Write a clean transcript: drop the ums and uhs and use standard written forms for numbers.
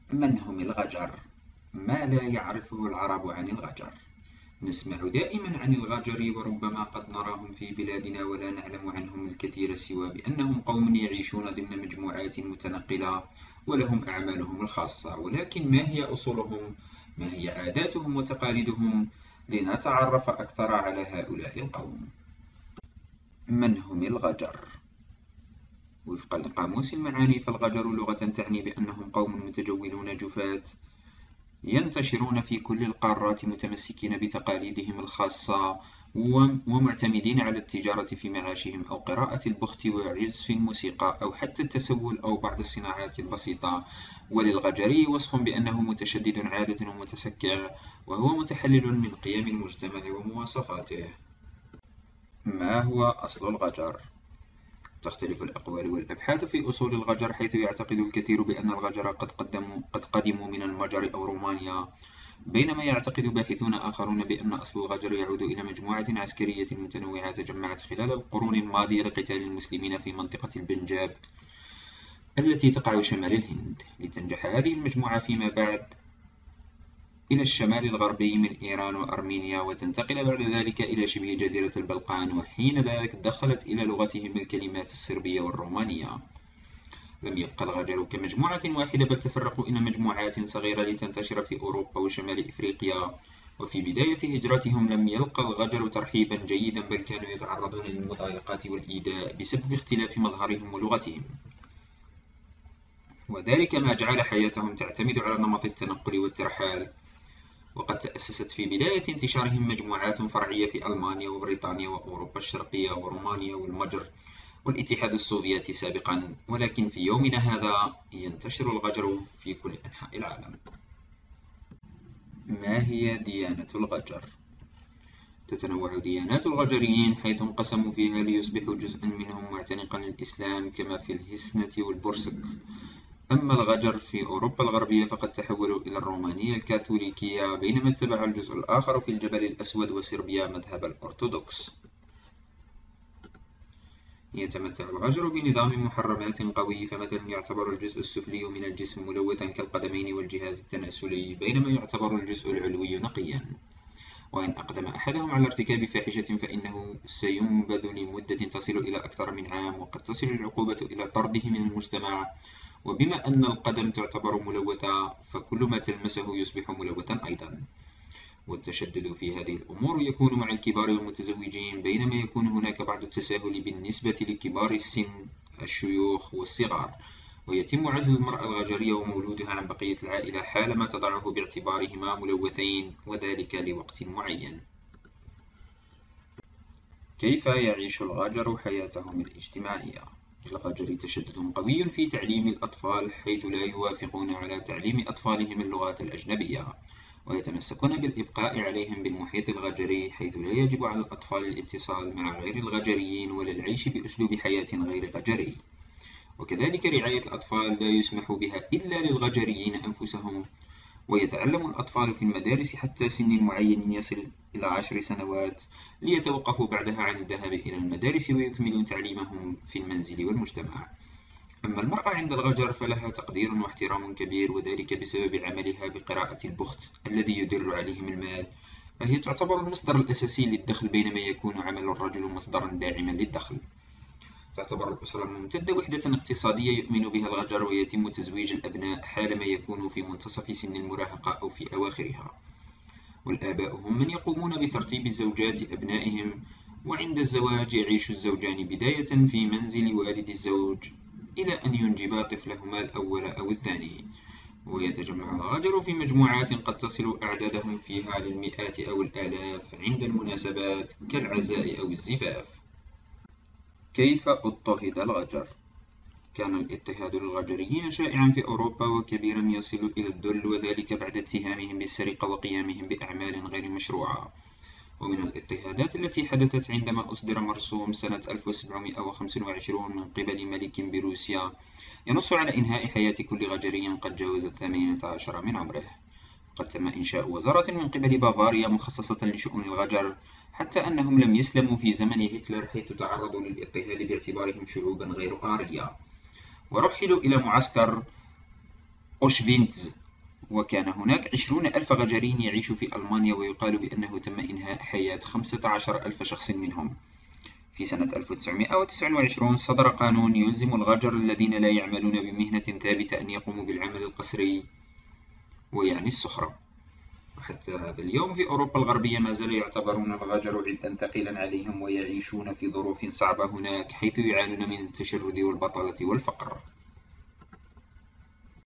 من هم الغجر؟ ما لا يعرفه العرب عن الغجر؟ نسمع دائما عن الغجر وربما قد نراهم في بلادنا ولا نعلم عنهم الكثير سوى بأنهم قوم يعيشون ضمن مجموعات متنقلة ولهم أعمالهم الخاصة، ولكن ما هي أصولهم؟ ما هي عاداتهم وتقاليدهم؟ لنتعرف أكثر على هؤلاء القوم. من هم الغجر؟ وفقا لقاموس المعاني فالغجر لغة تعني بأنهم قوم متجولون جفاة ينتشرون في كل القارات متمسكين بتقاليدهم الخاصة ومعتمدين على التجارة في معاشهم أو قراءة البخت وعزف الموسيقى أو حتى التسول أو بعض الصناعات البسيطة. وللغجري وصف بأنه متشدد عادة ومتسكع، وهو متحلل من قيم المجتمع ومواصفاته. ما هو أصل الغجر؟ تختلف الأقوال والأبحاث في أصول الغجر، حيث يعتقد الكثير بأن الغجر قد قدموا من المجر أو رومانيا، بينما يعتقد باحثون آخرون بأن أصل الغجر يعود إلى مجموعة عسكرية متنوعة تجمعت خلال القرون الماضية لقتال المسلمين في منطقة البنجاب التي تقع شمال الهند. لتنجح هذه المجموعة فيما بعد إلى الشمال الغربي من إيران وأرمينيا، وتنتقل بعد ذلك إلى شبه جزيرة البلقان، وحين ذلك دخلت إلى لغتهم الكلمات الصربية والرومانية. لم يبقى الغجر كمجموعة واحدة، بل تفرقوا إلى مجموعات صغيرة لتنتشر في أوروبا وشمال إفريقيا. وفي بداية هجرتهم لم يلقى الغجر ترحيبا جيدا، بل كانوا يتعرضون للمضايقات والإيذاء بسبب اختلاف مظهرهم ولغتهم، وذلك ما جعل حياتهم تعتمد على نمط التنقل والترحال. وقد تأسست في بداية انتشارهم مجموعات فرعية في ألمانيا وبريطانيا وأوروبا الشرقية ورومانيا والمجر والاتحاد السوفيتي سابقا، ولكن في يومنا هذا ينتشر الغجر في كل أنحاء العالم. ما هي ديانة الغجر؟ تتنوع ديانات الغجريين، حيث انقسموا فيها ليصبح جزءا منهم معتنقا الإسلام كما في الهسنة والبرسك. أما الغجر في أوروبا الغربية فقد تحولوا إلى الرومانية الكاثوليكية، بينما اتبع الجزء الآخر في الجبل الأسود وصربيا مذهب الأرثوذكس. يتمتع الغجر بنظام محرمات قوي، فمثلا يعتبر الجزء السفلي من الجسم ملوثا كالقدمين والجهاز التناسلي، بينما يعتبر الجزء العلوي نقيا. وإن أقدم أحدهم على ارتكاب فاحشة فإنه سينبذ لمدة تصل إلى أكثر من عام، وقد تصل العقوبة إلى طرده من المجتمع. وبما أن القدم تعتبر ملوثة فكل ما تلمسه يصبح ملوثا أيضا. والتشدد في هذه الأمور يكون مع الكبار والمتزوجين، بينما يكون هناك بعض التساهل بالنسبة لكبار السن الشيوخ والصغار، ويتم عزل المرأة الغجرية ومولودها عن بقية العائلة حالما تضعه باعتبارهما ملوثين، وذلك لوقت معين. كيف يعيش الغجر حياتهم الاجتماعية؟ للغجر تشدد قوي في تعليم الأطفال، حيث لا يوافقون على تعليم أطفالهم اللغات الأجنبية، ويتمسكون بالإبقاء عليهم بالمحيط الغجري، حيث لا يجب على الأطفال الاتصال مع غير الغجريين ولا العيش بأسلوب حياة غير غجري. وكذلك رعاية الأطفال لا يسمح بها إلا للغجريين أنفسهم، ويتعلم الأطفال في المدارس حتى سن معين يصل إلى 10 سنوات، ليتوقفوا بعدها عن الذهاب إلى المدارس ويكملون تعليمهم في المنزل والمجتمع. أما المرأة عند الغجر فلها تقدير واحترام كبير، وذلك بسبب عملها بقراءة البخت الذي يدر عليهم المال، فهي تعتبر المصدر الأساسي للدخل، بينما يكون عمل الرجل مصدرا داعما للدخل. تعتبر الأسرة الممتدة وحدة اقتصادية يؤمن بها الغجر، ويتم تزويج الأبناء حالما يكونوا في منتصف سن المراهقة أو في أواخرها. والآباء هم من يقومون بترتيب زوجات أبنائهم، وعند الزواج يعيش الزوجان بداية في منزل والد الزوج إلى أن ينجبا طفلهما الأول أو الثاني. ويتجمع الغجر في مجموعات قد تصل أعدادهم فيها للمئات أو الآلاف عند المناسبات كالعزاء أو الزفاف. كيف اضطهد الغجر؟ كان الاضطهاد للغجريين شائعا في أوروبا وكبيرا يصل إلى الذل، وذلك بعد اتهامهم بالسرقة وقيامهم بأعمال غير مشروعة. ومن الاضطهادات التي حدثت عندما أصدر مرسوم سنة 1725 من قبل ملك بروسيا ينص على إنهاء حياة كل غجري قد جاوز 18 من عمره. قد تم إنشاء وزارة من قبل بافاريا مخصصة لشؤون الغجر، حتى أنهم لم يسلموا في زمن هتلر، حيث تعرضوا للاضطهاد باعتبارهم شعوبا غير آرية، ورحلوا إلى معسكر أوشفينتز، وكان هناك 20,000 غجرين يعيش في ألمانيا، ويقال بأنه تم إنهاء حياة 15,000 شخص منهم. في سنة 1929 صدر قانون يلزم الغجر الذين لا يعملون بمهنة ثابتة أن يقوموا بالعمل القسري، ويعني السخرة. وحتى هذا اليوم في أوروبا الغربية ما زال يعتبرون الغجر عبئا ثقيلا عليهم، ويعيشون في ظروف صعبة هناك، حيث يعانون من التشرد والبطالة والفقر.